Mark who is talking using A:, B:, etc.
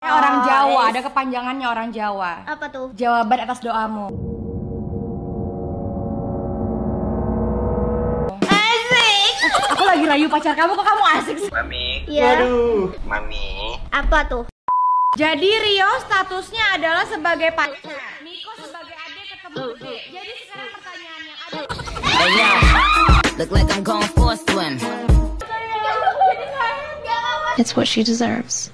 A: Orang Jawa, ada kepanjangannya orang Jawa.
B: Apa tuh?
A: Jawaban atas doamu.
B: Asik.
A: Aku lagi rayu pacar kamu, kok kamu asik sih?
C: Mami.
B: Iya.
C: Waduh. Mami.
B: Apa tuh?
A: Jadi Rio statusnya adalah sebagai pacar, Miko sebagai adik ketemu gede. Jadi sekarang pertanyaannya ada.
D: Hey yo, look like I'm going for a swim.
E: It's what she deserves.